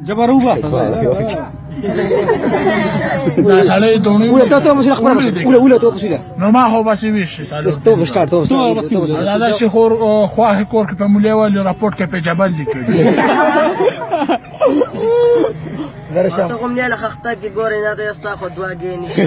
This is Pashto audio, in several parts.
جبرو باسه دا سړی دونی ته مو خبره ولا ته مو نو ما هو بس ویش سالو ته سٹارټ دا دا چې خواه کور کې په مولې ول راپورټ کې په جبل لیکل درشم ته کوم نه لخته کې ګورې نه ته استا خو دواګې نشي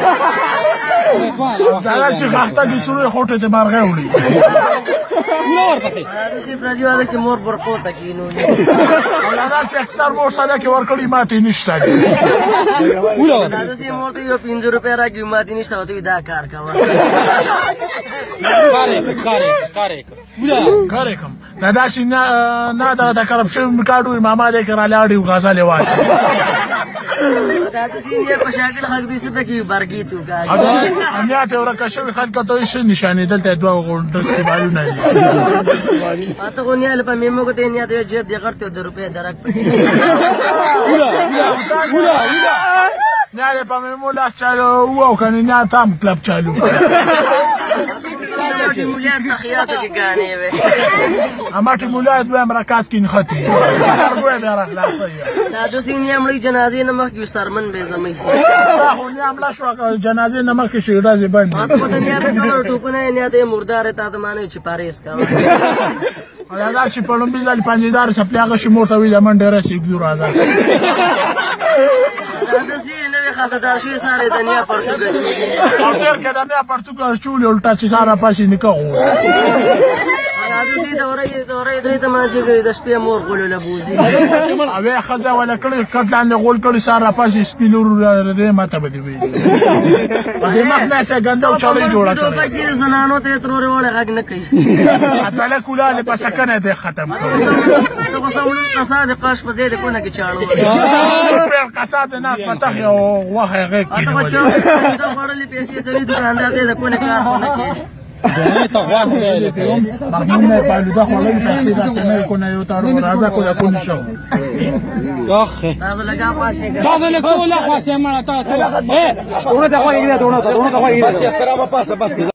دا چې لخته کې سوري خوټه ته مارغه وړي نور پته دا چې پردیواله کې مور برقوته کینو دا چې اکثر مور ساده کې ورکړي ماته نشته دا چې مور ته یو 5 روپیا راګي ماته نشته وته دا کار کاوه کار کوم دا چې نه دا کرپشن کارډو ماما دې کرا لاړي غزا لوي دا چې یې په شاګل حق دې څه کې برګي تو کا انیا ته ورکه شوی خلک ته شي نشانه دلته دوه غونډه کې بالو نه دي اته غونیال په میمو کې نه ته جیب دې غړته 2 روپیا درک نه په میمو لاس چالو او کنه نه تام کلب چالو مولیات تخیاته کې غانې وې اما چې مولیات به امرکات کې نختی ورغوي به راخلاصي دا د سینې امړي جنازې نه مخ کې سرمن به زمي خو نه املا شو جنازې نه مخ کې شیرا زی باندې اته په دنیا کې ټوپنه نه ته مردار ته د معنی چې پاریس کا دا چې په لومبي ځل پنځدار سپلاغه شي موټه ویل من ډېر شي ګور راځه دا سینې نه خاصدار شي ساره دنیا پرتګال چولې او تر کې دنیا پرتګال چولې الټا چې ساره پاسې نکو دا دورې درې ته ما چې د شپې مور غولو لبوزي اوه خزه ولا کړي کټلان غول کړي ساره پاسې سپینور دې ماته بده وی دې مخ نه څنګه ګندو چالي جوړه کړي په کې زنانو ته ترورې وړه حق نه کوي اته کولا له پسکنه دې ختم ته وسمړو قصاب قاش په دې کو نه کې چاړو پر قصاب نه پته یو واه غږ کې ته بچو دا وړلې پیسې سړي دکاندار دې کو نه کار نه کوي ته غواړم مخمون نه پالو دا خلک پیسې راځي کو نه یو تارو راځه کو نه کو نشو اخ تاسو لگا پاسه دا له کوله خاصه مړه تا ته ونه دا غوړي نه ونه دا غوړي بس احترام پاسه بس